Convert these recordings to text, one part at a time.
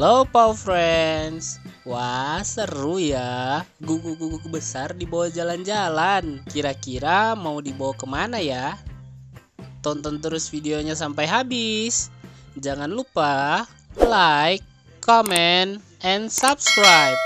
Halo Paw Friends. Wah, seru ya. Guguk-guguk besar dibawa jalan-jalan. Kira-kira mau dibawa kemana ya? Tonton terus videonya sampai habis. Jangan lupa like, comment, and subscribe.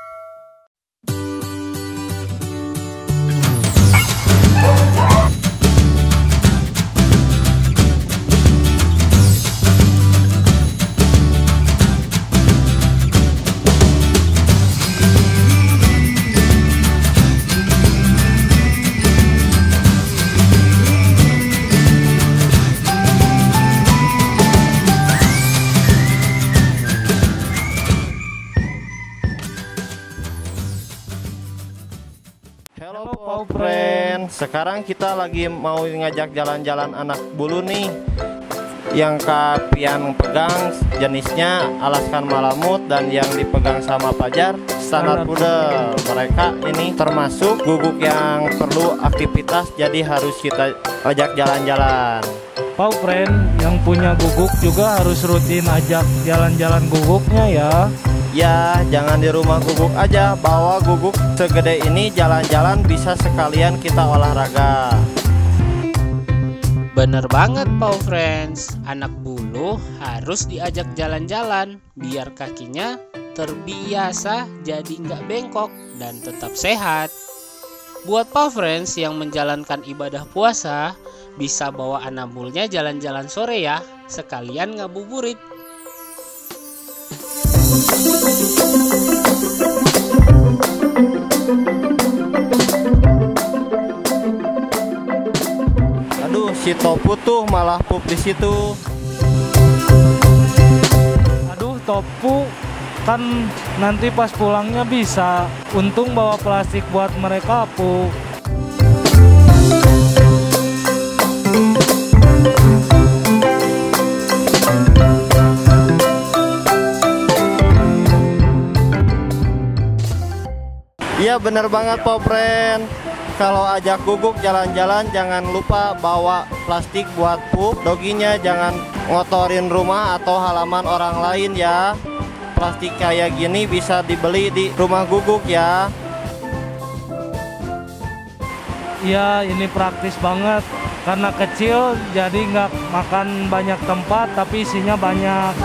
Halo Paw Friends, sekarang kita lagi mau ngajak jalan-jalan anak bulu nih. Yang Kak Pian pegang jenisnya Alaskan Malamut, dan yang dipegang sama Fajar Standard Poodle. Mereka ini termasuk guguk yang perlu aktivitas, jadi harus kita ajak jalan-jalan. Paw Friend yang punya guguk juga harus rutin ajak jalan-jalan guguknya ya. Ya, jangan di rumah guguk aja, bawa guguk segede ini jalan-jalan, bisa sekalian kita olahraga. Bener banget Paw Friends, anak bulu harus diajak jalan-jalan biar kakinya terbiasa jadi nggak bengkok dan tetap sehat. Buat Paw Friends yang menjalankan ibadah puasa, bisa bawa anak bulunya jalan-jalan sore ya, sekalian ngabuburit. Aduh, si Topu tuh malah pup di situ. Aduh, Topu kan nanti pas pulangnya bisa. Untung bawa plastik buat mereka, Pu. Iya bener banget Paw Friend. Kalau ajak guguk jalan-jalan jangan lupa bawa plastik buat pup. Doginya jangan ngotorin rumah atau halaman orang lain ya. Plastik kayak gini bisa dibeli di rumah guguk ya. Iya, ini praktis banget. Karena kecil jadi nggak makan banyak tempat tapi isinya banyak.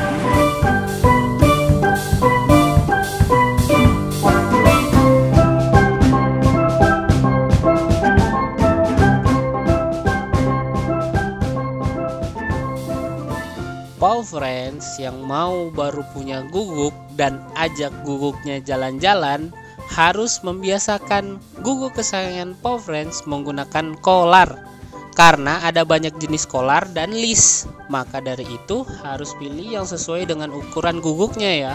Paw Friends yang mau baru punya guguk dan ajak guguknya jalan-jalan harus membiasakan guguk kesayangan Paw Friends menggunakan kolar. Karena ada banyak jenis kolar dan leash, maka dari itu harus pilih yang sesuai dengan ukuran guguknya ya.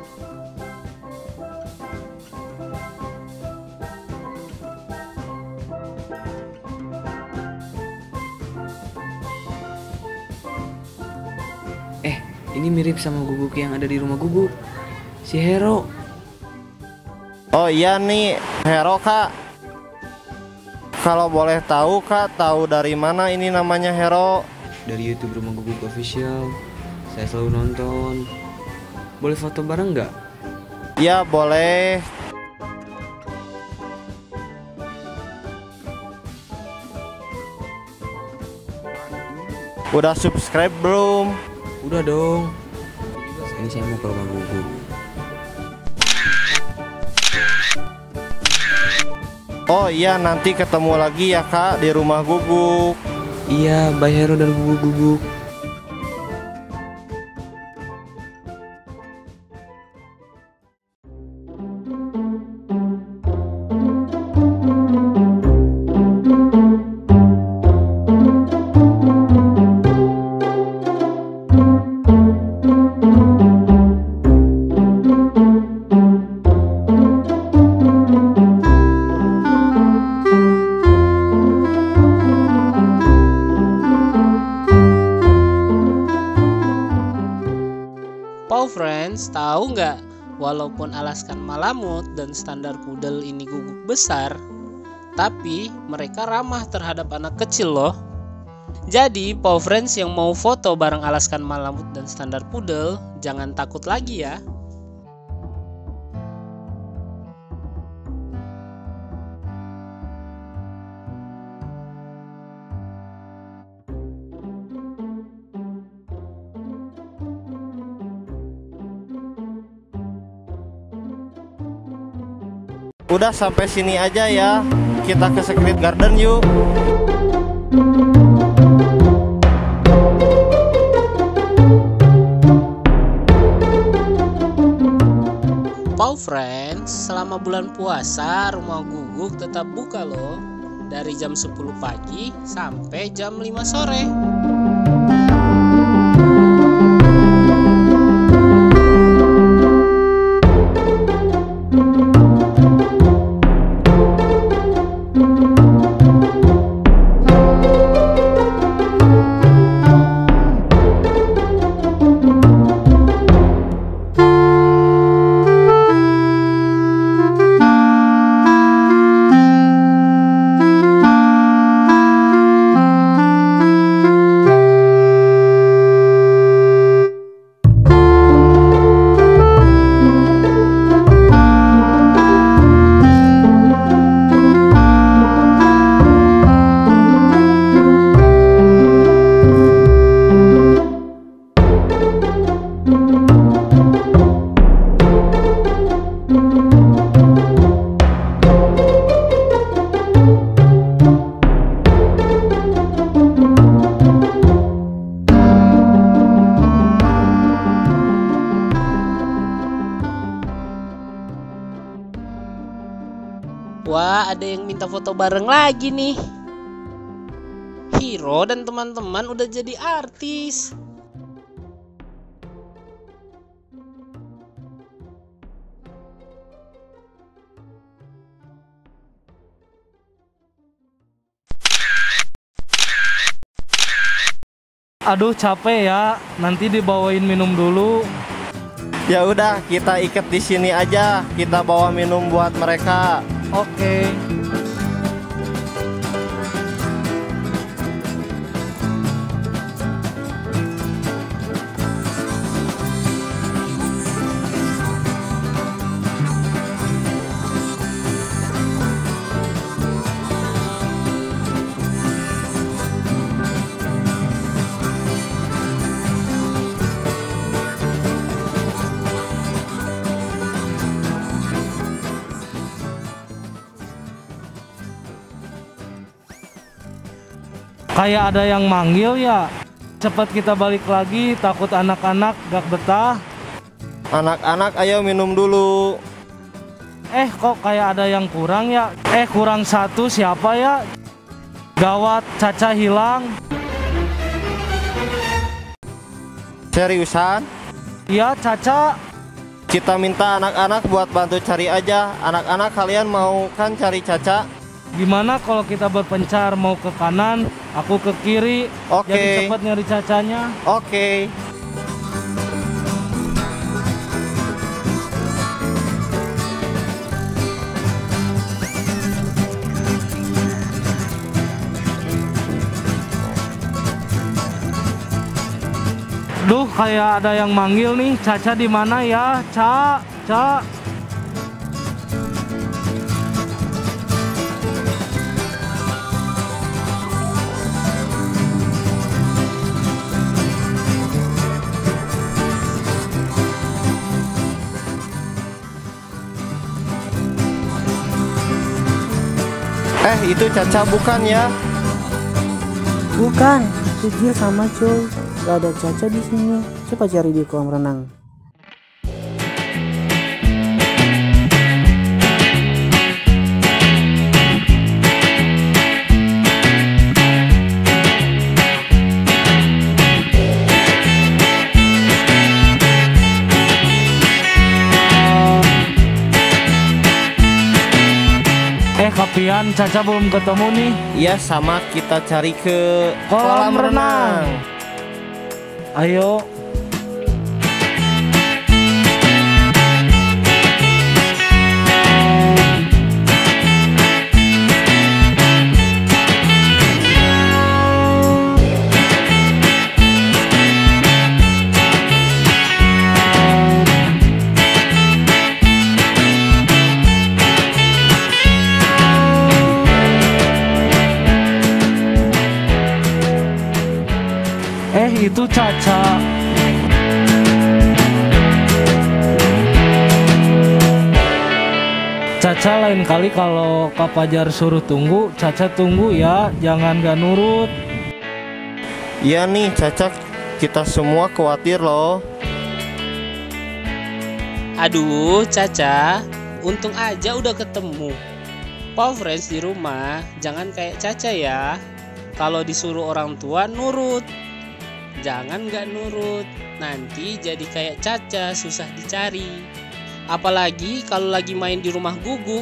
Ini mirip sama guguk yang ada di rumah guguk, si Hero. Oh iya nih Hero Kak. Kalau boleh tahu Kak, tahu dari mana ini namanya Hero? Dari YouTube Rumah Guguk Official. Saya selalu nonton. Boleh foto bareng nggak? Iya boleh. Udah subscribe belum? Udah dong. Ini saya mau ke rumah guguk. Oh iya, nanti ketemu lagi ya Kak di rumah guguk. Iya, bye Hero dan guguk-guguk. Paw Friends, tahu nggak? Walaupun Alaskan Malamut dan Standard Poodle ini guguk besar, tapi mereka ramah terhadap anak kecil loh. Jadi, Paw Friends yang mau foto bareng Alaskan Malamut dan Standard Poodle jangan takut lagi ya. Udah sampai sini aja ya. Kita ke Secret Garden yuk. Wow friends, selama bulan puasa rumah Guguk tetap buka loh. Dari jam 10 pagi sampai jam 5 sore. Wah, ada yang minta foto bareng lagi nih. Hiro dan teman-teman udah jadi artis. Aduh capek ya, nanti dibawain minum dulu. Ya udah, kita ikat di sini aja. Kita bawa minum buat mereka. Oke. Kayak ada yang manggil ya. Cepat kita balik lagi, takut anak-anak gak betah. Anak-anak ayo minum dulu. Kok kayak ada yang kurang ya? Kurang satu, siapa ya? Gawat, Caca hilang. Seriusan? Iya, Caca. Kita minta anak-anak buat bantu cari aja. Anak-anak kalian mau kan cari Caca? Gimana kalau kita berpencar, mau ke kanan, aku ke kiri. Oke. Jadi cepat nyari Cacanya. Oke. Duh, kayak ada yang manggil nih. Caca di mana ya? Ca. Itu Caca bukan ya? Bukan, Kecil sama cuy. Gak ada Caca di sini. Coba cari di kolam renang. Kapian, Caca belum ketemu nih. Iya, sama kita cari ke Kolam renang. Ayo. itu Caca. Caca lain kali kalau Kak Fajar suruh tunggu, Caca tunggu ya, jangan gak nurut. Iya nih Caca, kita semua khawatir loh. Aduh, Caca, untung aja udah ketemu. Paw Friends di rumah, jangan kayak Caca ya. Kalau disuruh orang tua nurut, jangan gak nurut. Nanti jadi kayak Caca, susah dicari. Apalagi kalau lagi main di rumah guguk.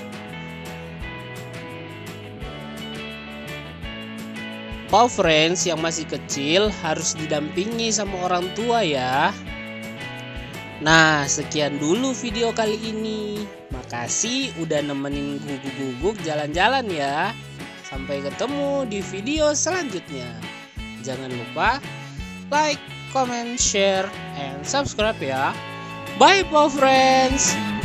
Paw Friends yang masih kecil harus didampingi sama orang tua ya. Nah, sekian dulu video kali ini. Makasih udah nemenin guguk-guguk jalan-jalan ya. Sampai ketemu di video selanjutnya. Jangan lupa like, comment, share, and subscribe ya. Bye Paw Friends.